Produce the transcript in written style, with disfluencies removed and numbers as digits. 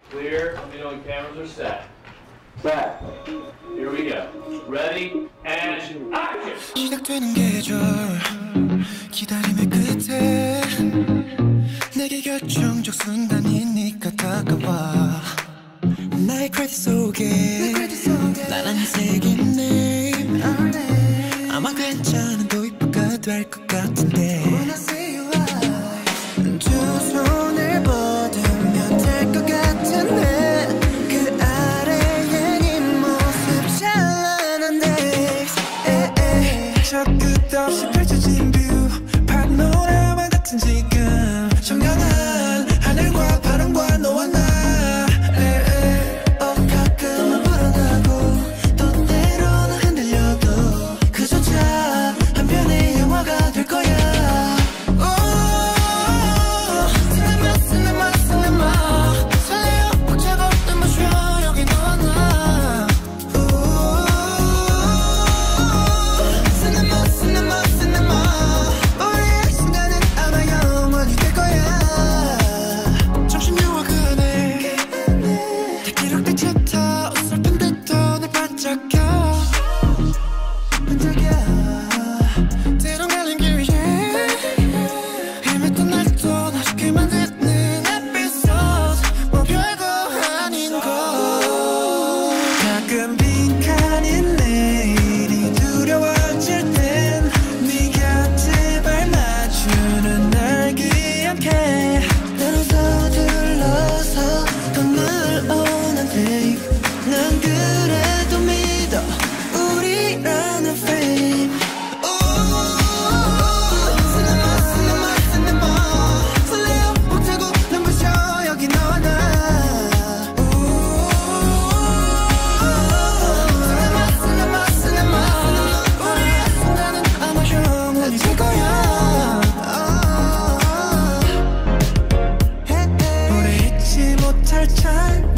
Clear. Let me know when cameras are set. Set. Here we go. Ready and action. 시작되는 계절 기다림의 끝에 내게 결정적 순간이 네가 다가와 나의 크레딧 속에 나란히 새긴 name 아마 괜찮은 도입부가 될 것 같은데 두 손을 뻗으면 될 것 같은데 그 아래에 네 모습 찬란한데 저 끝없이 펼쳐진 뷰 파노라마 같은 지금 청량한 하늘과 바람과 너와 나 가끔은 불어나고 또 때로는 흔들려도 그조차 한편의 영화가 될 거야. 가끔 빈칸인 내일이 두려워질 땐 네 곁에 발 맞추는 날 기억해 나를 서둘러서 더 늘어난 day 난 그래도 믿어 우리라는 fame 설레어 못하고 눈부셔 여기 너와 나 오래 잊지 못할 time